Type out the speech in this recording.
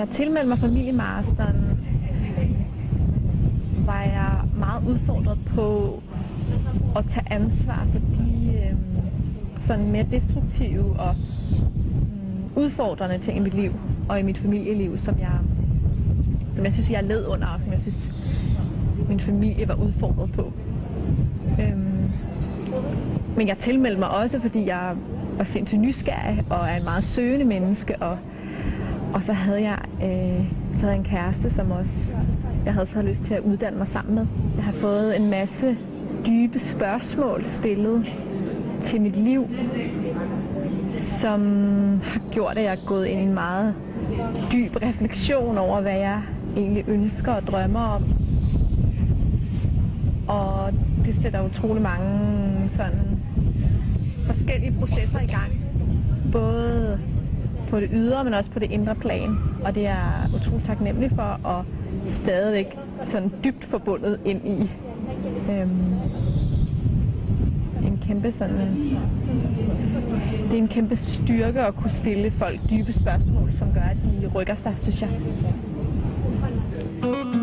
jeg tilmeldte mig familiemasteren, var jeg meget udfordret på at tage ansvar for de sådan mere destruktive og udfordrende ting i mit liv og i mit familieliv, som jeg synes, jeg led under, og som jeg synes, min familie var udfordret på. Men jeg tilmeldte mig også, fordi jeg var sindssygt nysgerrig og er en meget søgende menneske, og så havde jeg en kæreste, som også jeg havde så lyst til at uddanne mig sammen med. Jeg har fået en masse dybe spørgsmål stillet til mit liv, som har gjort, at jeg er gået ind i en meget dyb refleksion over, hvad jeg egentlig ønsker og drømmer om. Og det sætter utrolig mange sådan forskellige processer i gang. Både på det ydre, men også på det indre plan. Og det er jeg utrolig taknemmelig for, og stadigvæk sådan dybt forbundet ind i. Det er en kæmpe styrke at kunne stille folk dybe spørgsmål, som gør, at de rykker sig, synes jeg.